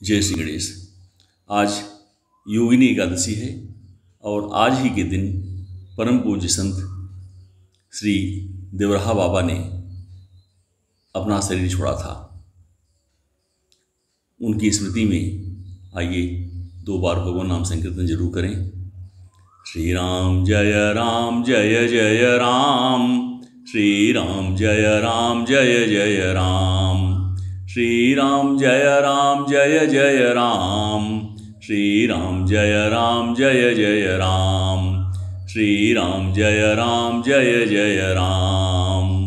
जय श्री गणेश। आज योगिनी एकादशी है और आज ही के दिन परम पूज्य संत श्री देवराहा बाबा ने अपना शरीर छोड़ा था। उनकी स्मृति में आइए 2 बार भगवान नाम संकीर्तन जरूर करें। श्री राम जय राम जय जय राम, श्री राम जय राम जय जय राम, श्री राम जय राम जय जय राम, श्री राम जय राम जय जय राम, श्री राम जय राम जय जय राम।